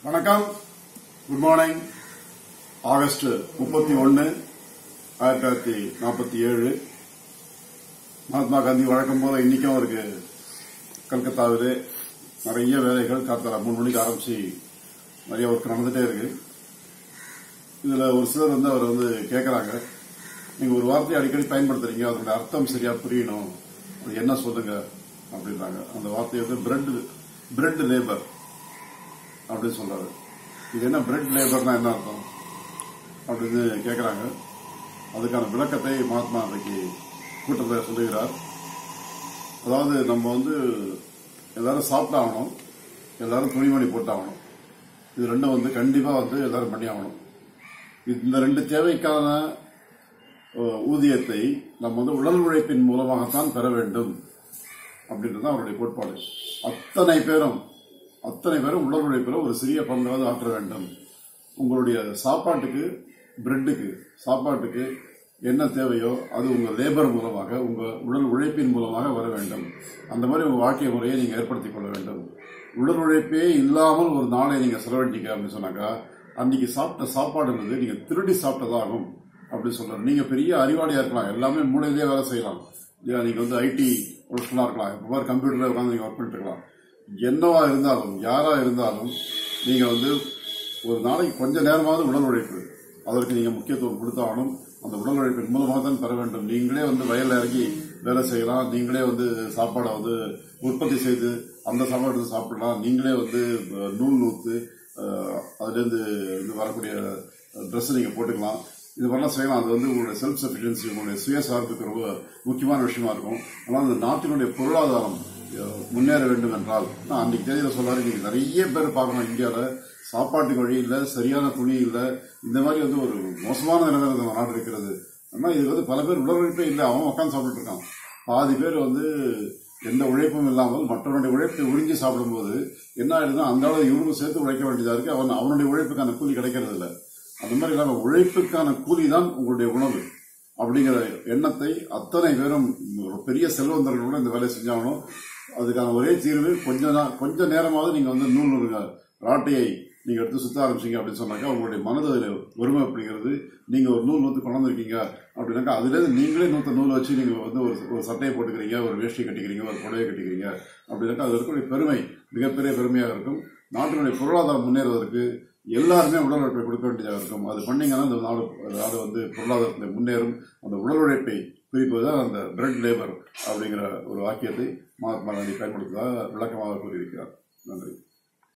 வணக்கம். Good morning. August 31, 1947. Mahatma Gandhi வழக்கம் போல இன்னைக்கும் அவருக்கு கல்கத்தாவிலே நிறைய வேலைகள் காத்தால 3 மணிக்கு ஆரம்பிச்சு நிறைய ஒர்க் நடந்துட்டே இருக்கு. இதுல ஒரு சிலர் அவர் கேட்கறாங்க, நீங்க ஒரு வார்த்தையை அடிக்கடி பயன்படுத்துறீங்க, அதோட அர்த்தம் சரியா புரியணும், அது என்ன சொல்லுங்க அப்படின்றாங்க. அந்த வார்த்தையை பிரெட் லேபர் அப்படின்னு சொல்றாரு. இது என்ன பிரெட் லேபர்னா என்ன அர்த்தம் அப்படின்னு கேட்கறாங்க. அதுக்கான விளக்கத்தை மகாத்மா அன்றைக்கு கூட்டத்தில் சொல்லுகிறார். அதாவது நம்ம எல்லாரும் சாப்பிட்டாகணும், எல்லாரும் துணிமணி போட்டாகணும். இது ரெண்டும் கண்டிப்பா எல்லாரும் பண்ணி ஆகணும். இந்த 2 தேவைக்கான ஊதியத்தை நம்ம உடல் உழைப்பின் மூலமாகத்தான் பெற வேண்டும் அப்படின்றது அவருடைய கோட்பாடு. அத்தனை பேரும் உடல் உழைப்பில் ஒரு சிறிய பங்காவது ஆற்ற வேண்டும். உங்களுடைய சாப்பாட்டுக்கு, பிரெட்டுக்கு, சாப்பாட்டுக்கு என்ன தேவையோ அது உங்க லேபர் மூலமாக, உங்க உடல் உழைப்பின் மூலமாக வர வேண்டும். அந்த மாதிரி உங்க வாழ்க்கை முறையை நீங்க ஏற்படுத்திக் கொள்ள வேண்டும். உடல் உழைப்பே இல்லாமல் ஒரு நாளை நீங்க செலவழிக்க அப்படின்னு சொன்னாக்கா, அன்னைக்கு சாப்பிட்ட சாப்பாடுன்றது நீங்க திருடி சாப்பிட்டதாகும் அப்படின்னு சொல்றாரு. நீங்க பெரிய அறிவாளியா இருக்கலாம், எல்லாமே மூளையிலேயே வேலை செய்யலாம். நீங்க ஐடி ஒர்க்லாம் இருக்கலாம், இப்போ கம்ப்யூட்டர்ல உட்காந்து நீங்க ஒர்க் பண்ணிட்டு இருக்கலாம். என்னவா இருந்தாலும், யாரா இருந்தாலும் நீங்க ஒரு நாளைக்கு கொஞ்ச நேரமாவது உடல் உழைப்பு, அதற்கு நீங்க முக்கியத்துவம் கொடுத்தாலும் அந்த உடல் உழைப்பின் மூலமாக தான் பெற வேண்டும். நீங்களே வயல்ல இறங்கி வேலை செய்யலாம், நீங்களே சாப்பாடை உற்பத்தி செய்து அந்த சாப்பாடு எடுத்து சாப்பிடலாம், நீங்களே நூல் நூத்து அதுல இருந்து வரக்கூடிய ட்ரெஸ் நீங்க போட்டுக்கலாம். இது மாதிரிலாம் செய்யலாம். அது உங்களுடைய செல்ஃப் சஃபிஷியன்சி, உங்களுடைய சுயசார்புக்கு ரொம்ப முக்கியமான விஷயமா இருக்கும். ஆனால் அந்த நாட்டினுடைய பொருளாதாரம் முன்னேற வேண்டும் என்றால், அன்னைக்கு தேதியில சொல்றாரு, இன்னைக்கு நிறைய பேர் பார்க்கணும், இந்தியாவில் சாப்பாட்டுக்கு வழி இல்லை, சரியான துணி இல்லை, இந்த மாதிரி ஒரு மோசமான நிலைமையில நம்ம நாடு இருக்கிறது. ஆனால் இது பல பேர் உடல் உழைப்பே இல்லை, அவன் உட்காந்து சாப்பிட்டு இருக்கான். பாதி பேர் எந்த உழைப்பும் இல்லாமல் மற்றவனுடைய உழைப்பை உறிஞ்சி சாப்பிடும்போது என்ன ஆயிடுதுன்னா, அந்த அளவு இவனும் சேர்த்து உழைக்க வேண்டியதா இருக்கு. அவனுடைய உழைப்புக்கான கூலி கிடைக்கிறது இல்லை. அந்த மாதிரி இல்லாம உழைப்புக்கான கூலி தான் உங்களுடைய உணவு அப்படிங்கிற எண்ணத்தை அத்தனை பேரும், பெரிய செல்வந்தர்கள் கூட இந்த வேலையை செஞ்சாகணும். அதுக்கான ஒரே தீர்வு, கொஞ்ச நேரமாவது நீங்க நூல் ராட்டையை நீங்க எடுத்து சுத்த ஆரம்பிச்சீங்க அப்படின்னு சொன்னாக்கா, உங்களுடைய மனது அதில் ஒருமைப்படுகிறது. நீங்க ஒரு நூல் கொண்டு வந்திருக்கீங்க அப்படின்னாக்கா, அதுல இருந்து நீங்களே நூல் வச்சு நீங்க ஒரு சட்டையை போட்டுக்கிறீங்க, ஒரு வேஷ்டி கட்டிக்கிறீங்க, ஒரு புடவை கட்டிக்கிறீங்க அப்படின்னாக்கா, அது இருக்கக்கூடிய பெருமை மிகப்பெரிய பெருமையாக இருக்கும். நாட்டினுடைய பொருளாதாரம் முன்னேறுவதற்கு எல்லாருமே உடல் உழைப்பை கொடுக்க வேண்டியதாக இருக்கும். அது பண்ணீங்கன்னா இந்த நாடு பொருளாதாரத்தில் முன்னேறும். அந்த உடல் உழைப்பை குறிப்பதுதான் அந்த பிரெட் லேபர் அப்படிங்கிற ஒரு வாக்கியத்தை மகாத்மா காந்தி பயன்படுத்துவதாக விளக்கமாக கூறியிருக்கிறார். நன்றி.